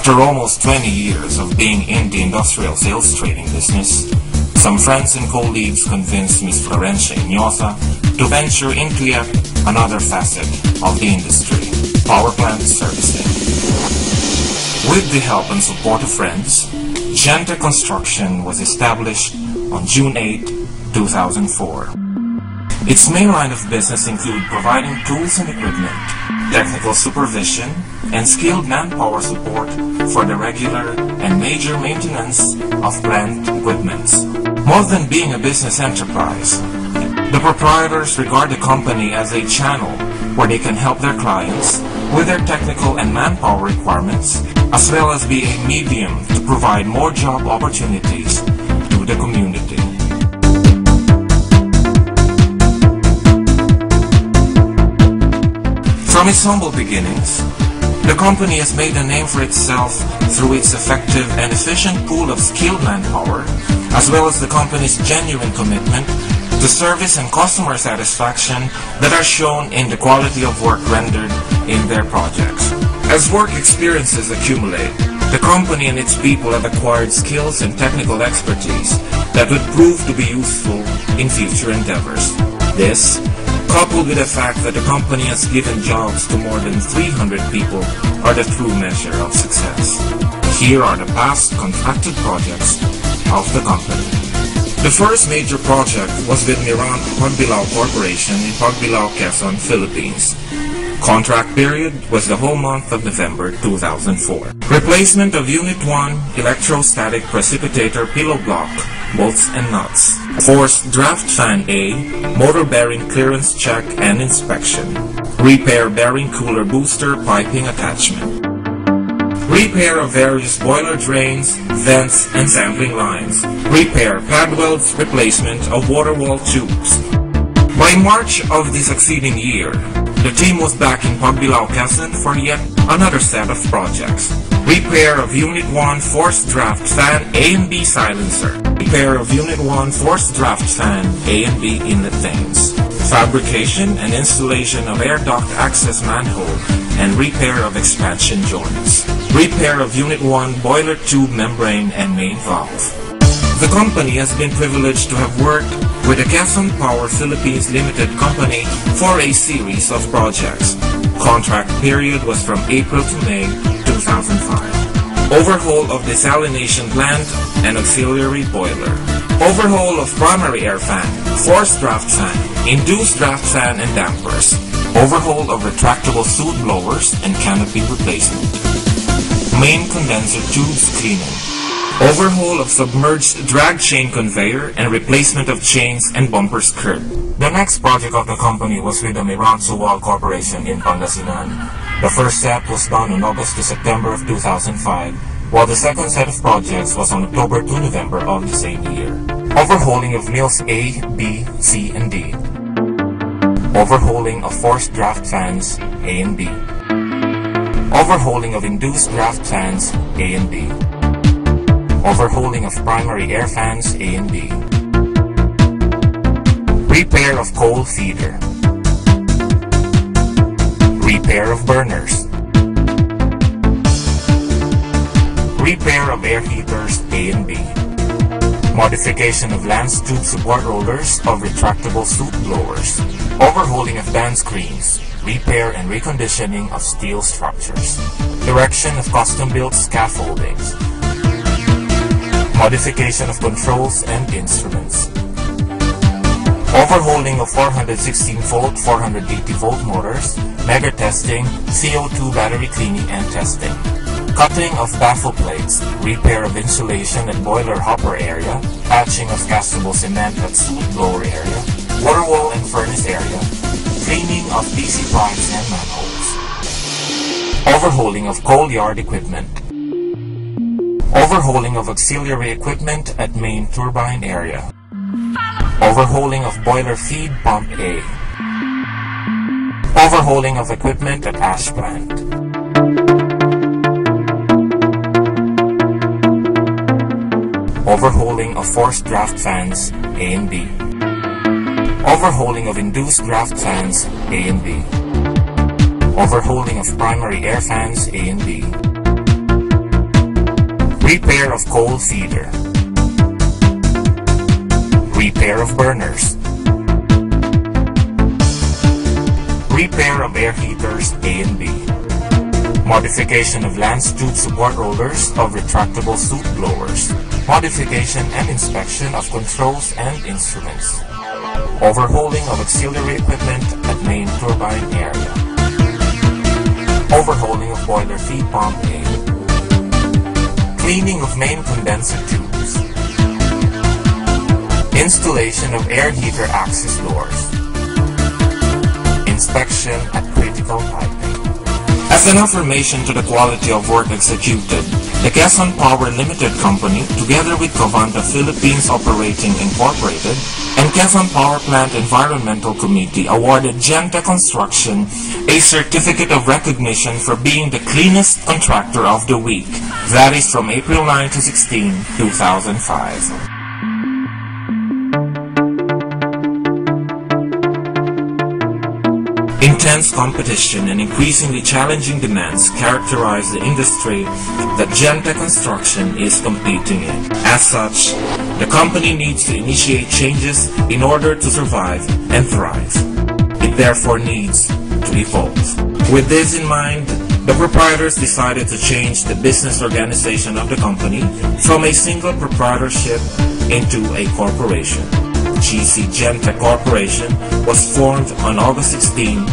After almost 20 years of being in the industrial sales trading business, some friends and colleagues convinced Ms. Florencia Iñoza to venture into yet another facet of the industry, power plant servicing. With the help and support of friends, Gente Construction was established on June 8, 2004. Its main line of business include providing tools and equipment, technical supervision, and skilled manpower support for the regular and major maintenance of plant equipments. More than being a business enterprise, the proprietors regard the company as a channel where they can help their clients with their technical and manpower requirements, as well as be a medium to provide more job opportunities to the community. From its humble beginnings, the company has made a name for itself through its effective and efficient pool of skilled manpower, as well as the company's genuine commitment to service and customer satisfaction that are shown in the quality of work rendered in their projects. As work experiences accumulate, the company and its people have acquired skills and technical expertise that would prove to be useful in future endeavors. This, coupled with the fact that the company has given jobs to more than 300 people, are the true measure of success. Here are the past contracted projects of the company. The first major project was with Mirant Pagbilao Corporation in Pagbilao, Quezon, Philippines. Contract period was the whole month of November 2004. Replacement of Unit 1 electrostatic precipitator pillow block, bolts and nuts. Forced draft fan A, motor bearing clearance check and inspection. Repair bearing cooler booster piping attachment. Repair of various boiler drains, vents, and sampling lines. Repair pad welds, replacement of water wall tubes. By March of the succeeding year, the team was back in Pagbilao, Quezon for yet another set of projects. Repair of Unit 1 forced draft fan A and B silencer. Repair of Unit 1 forced draft fan A and B inlet vanes. Fabrication and installation of air duct access manhole and repair of expansion joints. Repair of Unit 1 boiler tube membrane and main valve. The company has been privileged to have worked with the Quezon Power Philippines Limited Company for a series of projects. Contract period was from April to May 2005. Overhaul of desalination plant and auxiliary boiler. Overhaul of primary air fan, forced draft fan, induced draft fan and dampers. Overhaul of retractable soot blowers and canopy replacement. Main condenser tubes cleaning. Overhaul of submerged drag chain conveyor and replacement of chains and bumper skirt. The next project of the company was with the Mirant Suwal Corporation in Pangasinan. The first set was done in August to September of 2005, while the second set of projects was on October to November of the same year. Overhauling of mills A, B, C, and D. Overhauling of forced draft fans A and B. Overhauling of induced draft fans A and B. Overhauling of primary air fans A and B. Repair of coal feeder. Repair of burners. Repair of air heaters A and B. Modification of lance tube support rollers of retractable soot blowers. Overhauling of band screens. Repair and reconditioning of steel structures. Erection of custom-built scaffoldings. Modification of controls and instruments. Overhauling of 416-volt, 480-volt motors, mega testing, CO2 battery cleaning and testing. Cutting of baffle plates, repair of insulation at boiler hopper area, patching of castable cement at soot blower area, water wall and furnace area, cleaning of DC pipes and manholes. Overhauling of coal yard equipment. Overhauling of auxiliary equipment at main turbine area. Overhauling of boiler feed pump A. Overhauling of equipment at ash plant. Overhauling of forced draft fans A and B. Overhauling of induced draft fans A and B. Overhauling of primary air fans A and B. Repair of coal feeder. Repair of burners. Repair of air heaters A and B. Modification of lance tube support rollers of retractable soot blowers. Modification and inspection of controls and instruments. Overhauling of auxiliary equipment at main turbine area. Overhauling of boiler feed pump A. Cleaning of main condenser tubes. Installation of air heater access doors. Inspection at critical piping. As an affirmation to the quality of work executed, the Quezon Power Limited Company, together with Covanta Philippines Operating Incorporated and Quezon Power Plant Environmental Committee, awarded Genta Construction a certificate of recognition for being the cleanest contractor of the week. That is from April 9 to 16, 2005. Intense competition and increasingly challenging demands characterize the industry that Genta Construction is competing in. As such, the company needs to initiate changes in order to survive and thrive. It therefore needs to evolve. With this in mind, the proprietors decided to change the business organization of the company from a single proprietorship into a corporation. GC Genta Corporation was formed on August 16,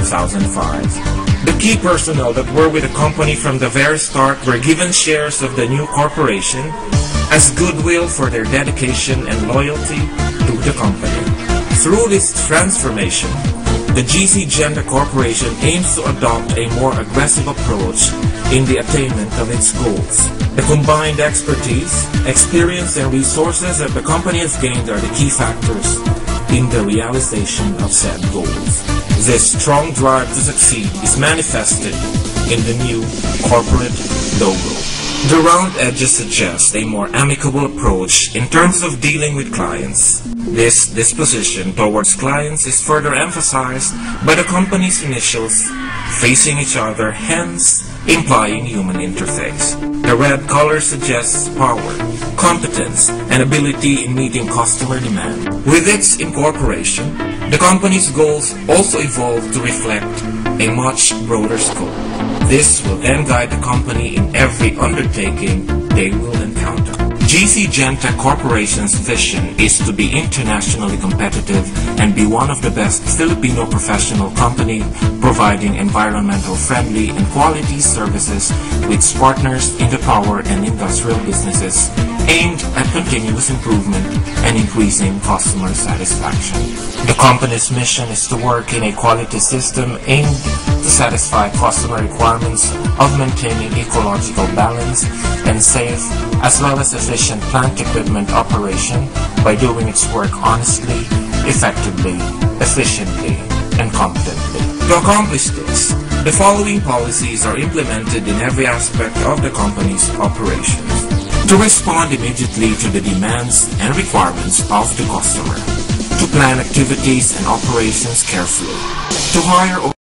2005. The key personnel that were with the company from the very start were given shares of the new corporation as goodwill for their dedication and loyalty to the company. Through this transformation, the GC Genta Corporation aims to adopt a more aggressive approach in the attainment of its goals. The combined expertise, experience, and resources that the company has gained are the key factors in the realization of said goals. This strong drive to succeed is manifested in the new corporate logo. The round edges suggest a more amicable approach in terms of dealing with clients. This disposition towards clients is further emphasized by the company's initials facing each other, hence implying human interface. The red color suggests power, competence, and ability in meeting customer demand. With its incorporation, the company's goals also evolve to reflect a much broader scope. This will then guide the company in every undertaking they will encounter. GC Genta Corporation's vision is to be internationally competitive and be one of the best Filipino professional company providing environmental friendly and quality services to its partners in the power and industrial businesses aimed at continuous improvement and increasing customer satisfaction. The company's mission is to work in a quality system aimed to satisfy customer requirements of maintaining ecological balance and safe as well as efficient plant equipment operation by doing its work honestly, effectively, efficiently, and competently. To accomplish this, the following policies are implemented in every aspect of the company's operations. To respond immediately to the demands and requirements of the customer. To plan activities and operations carefully. To hire